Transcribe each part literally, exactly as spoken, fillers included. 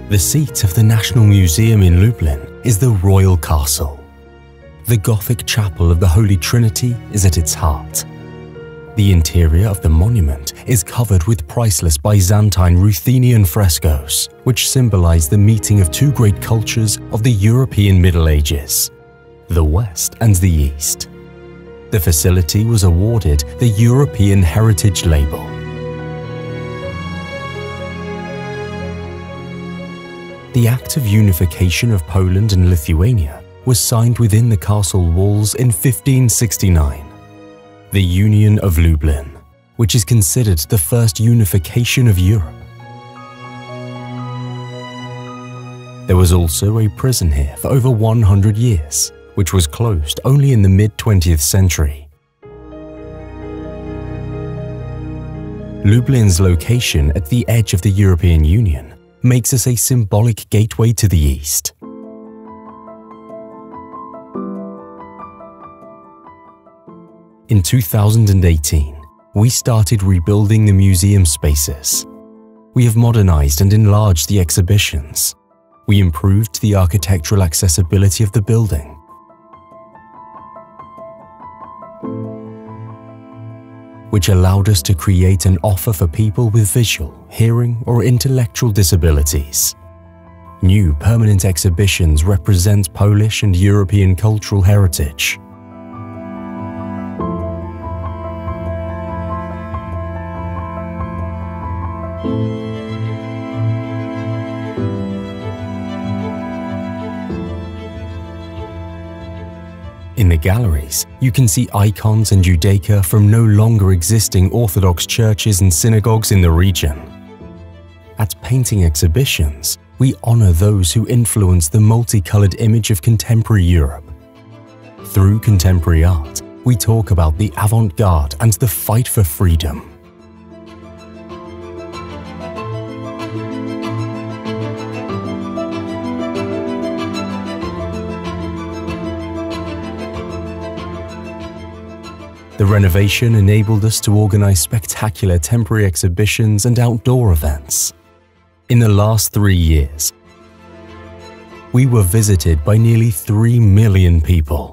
The seat of the National Museum in Lublin is the Royal Castle. The Gothic chapel of the Holy Trinity is at its heart. The interior of the monument is covered with priceless Byzantine Ruthenian frescoes, which symbolize the meeting of two great cultures of the European Middle Ages, the West and the East. The facility was awarded the European Heritage Label. The Act of Unification of Poland and Lithuania was signed within the castle walls in fifteen sixty-nine. The Union of Lublin, which is considered the first unification of Europe. There was also a prison here for over one hundred years, which was closed only in the mid twentieth century. Lublin's location at the edge of the European Union makes us a symbolic gateway to the East. In two thousand eighteen, we started rebuilding the museum spaces. We have modernized and enlarged the exhibitions. We improved the architectural accessibility of the building. Which allowed us to create an offer for people with visual, hearing, or intellectual disabilities. New permanent exhibitions represent Polish and European cultural heritage. In the galleries, you can see icons and Judaica from no longer existing Orthodox churches and synagogues in the region. At painting exhibitions, we honor those who influence the multicolored image of contemporary Europe. Through contemporary art, we talk about the avant-garde and the fight for freedom. The renovation enabled us to organize spectacular temporary exhibitions and outdoor events. In the last three years, we were visited by nearly three million people.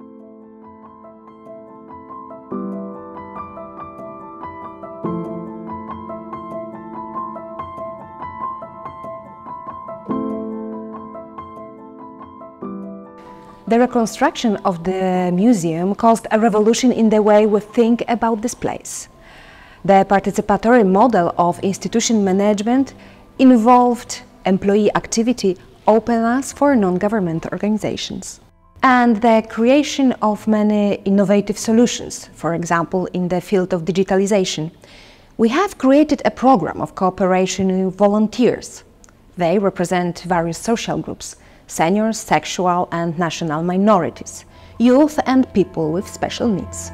The reconstruction of the museum caused a revolution in the way we think about this place. The participatory model of institution management involved employee activity, openness for non-government organizations, and the creation of many innovative solutions, for example, in the field of digitalization. We have created a program of cooperation with volunteers. They represent various social groups: seniors, sexual and national minorities, youth and people with special needs.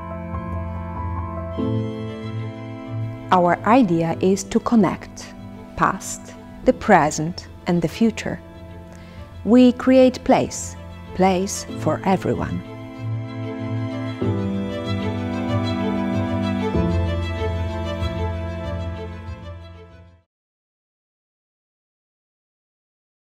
Our idea is to connect past, the present and the future. We create place, place for everyone.